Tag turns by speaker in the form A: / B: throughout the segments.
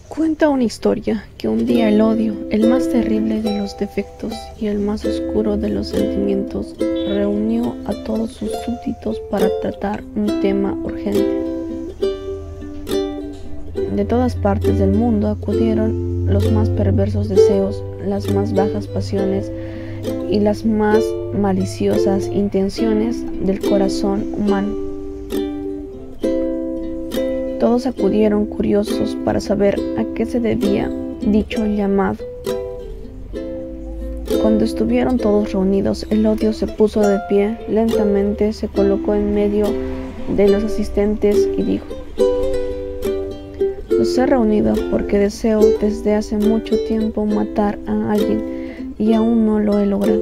A: Cuenta una historia que un día el odio, el más terrible de los defectos y el más oscuro de los sentimientos, reunió a todos sus súbditos para tratar un tema urgente. De todas partes del mundo acudieron los más perversos deseos, las más bajas pasiones y las más maliciosas intenciones del corazón humano. Todos acudieron curiosos para saber a qué se debía dicho llamado. Cuando estuvieron todos reunidos, el odio se puso de pie, lentamente se colocó en medio de los asistentes y dijo: "Los he reunido porque deseo desde hace mucho tiempo matar a alguien y aún no lo he logrado".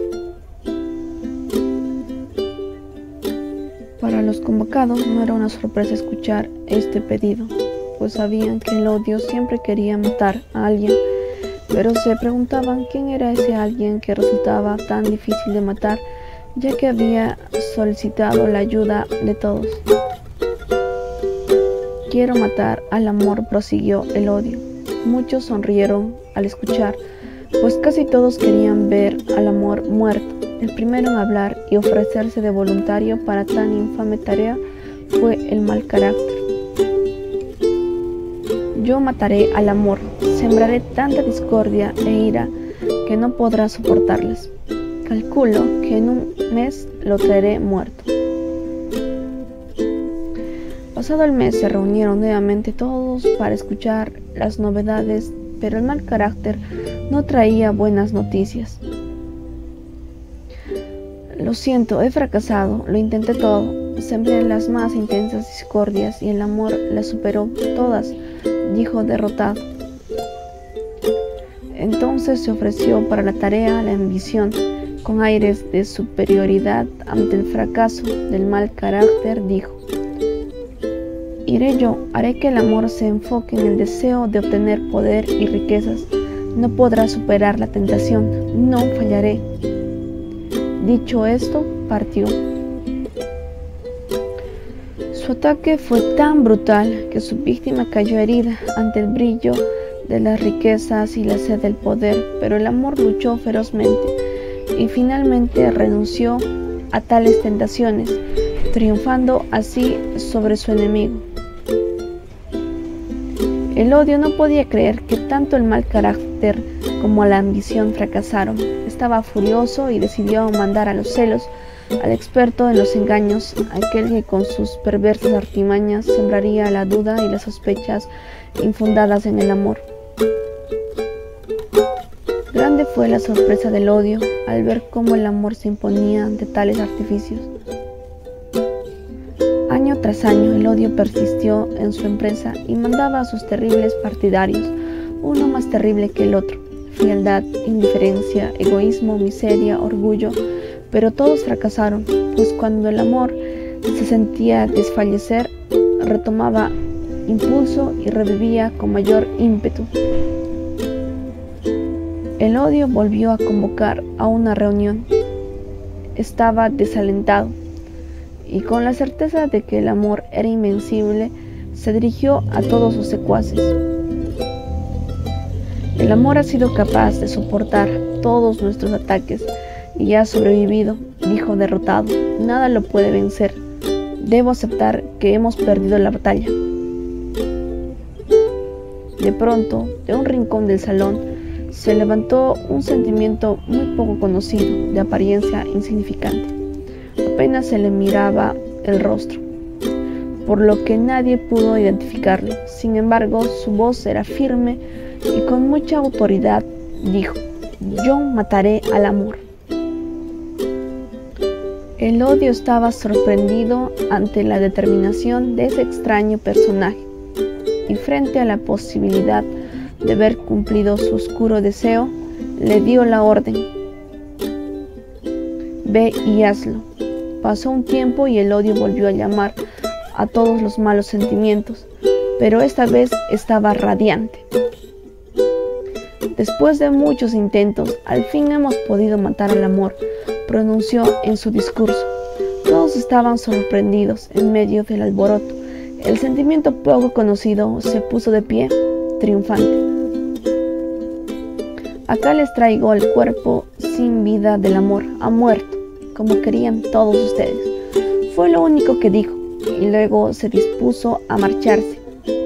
A: Para los convocados no era una sorpresa escuchar este pedido, pues sabían que el odio siempre quería matar a alguien, pero se preguntaban quién era ese alguien que resultaba tan difícil de matar, ya que había solicitado la ayuda de todos. "Quiero matar al amor", prosiguió el odio. Muchos sonrieron al escuchar, pues casi todos querían ver al amor muerto. El primero en hablar y ofrecerse de voluntario para tan infame tarea fue el mal carácter. "Yo mataré al amor, sembraré tanta discordia e ira que no podrá soportarlas. Calculo que en un mes lo traeré muerto". Pasado el mes se reunieron nuevamente todos para escuchar las novedades, pero el mal carácter no traía buenas noticias. "Lo siento, he fracasado, lo intenté todo, sembré las más intensas discordias y el amor las superó todas", dijo derrotado. Entonces se ofreció para la tarea la ambición. Con aires de superioridad ante el fracaso del mal carácter, dijo: "Iré yo, haré que el amor se enfoque en el deseo de obtener poder y riquezas. No podrá superar la tentación, no fallaré". Dicho esto, partió. Su ataque fue tan brutal que su víctima cayó herida ante el brillo de las riquezas y la sed del poder, pero el amor luchó ferozmente y finalmente renunció a tales tentaciones, triunfando así sobre su enemigo. El odio no podía creer que tanto el mal carácter como la ambición fracasaron. Estaba furioso y decidió mandar a los celos al experto en los engaños, aquel que con sus perversas artimañas sembraría la duda y las sospechas infundadas en el amor. Grande fue la sorpresa del odio al ver cómo el amor se imponía ante tales artificios. Año tras año el odio persistió en su empresa y mandaba a sus terribles partidarios, uno más terrible que el otro: frialdad, indiferencia, egoísmo, miseria, orgullo, pero todos fracasaron, pues cuando el amor se sentía desfallecer, retomaba impulso y revivía con mayor ímpetu. El odio volvió a convocar a una reunión. Estaba desalentado y con la certeza de que el amor era invencible, se dirigió a todos sus secuaces. "El amor ha sido capaz de soportar todos nuestros ataques y ha sobrevivido", dijo derrotado. "Nada lo puede vencer. Debo aceptar que hemos perdido la batalla". De pronto, de un rincón del salón, se levantó un sentimiento muy poco conocido, de apariencia insignificante. Apenas se le miraba el rostro, por lo que nadie pudo identificarlo. Sin embargo, su voz era firme y con mucha autoridad dijo: "Yo mataré al amor". El odio estaba sorprendido ante la determinación de ese extraño personaje, y frente a la posibilidad de ver cumplido su oscuro deseo, le dio la orden: "Ve y hazlo". Pasó un tiempo y el odio volvió a llamar a todos los malos sentimientos, pero esta vez estaba radiante. "Después de muchos intentos, al fin hemos podido matar al amor", pronunció en su discurso. Todos estaban sorprendidos en medio del alboroto. El sentimiento poco conocido se puso de pie triunfante. Acá les traigo el cuerpo sin vida del amor, ha muerto, como querían todos ustedes. Fue lo único que dijo, y luego se dispuso a marcharse.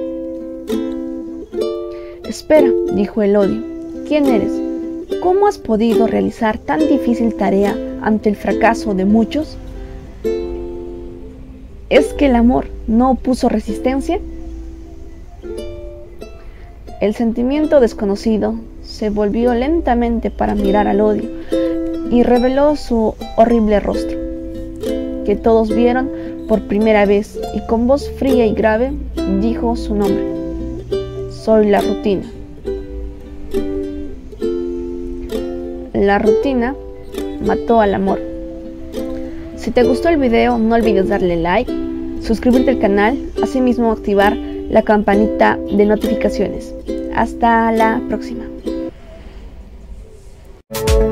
A: Espera, dijo el odio, ¿quién eres? ¿Cómo has podido realizar tan difícil tarea ante el fracaso de muchos? ¿Es que el amor no opuso resistencia? El sentimiento desconocido se volvió lentamente para mirar al odio y reveló su horrible rostro, que todos vieron por primera vez, y con voz fría y grave dijo su nombre: soy la rutina. La rutina mató al amor. Si te gustó el video, no olvides darle like, suscribirte al canal, asimismo activar la campanita de notificaciones. Hasta la próxima.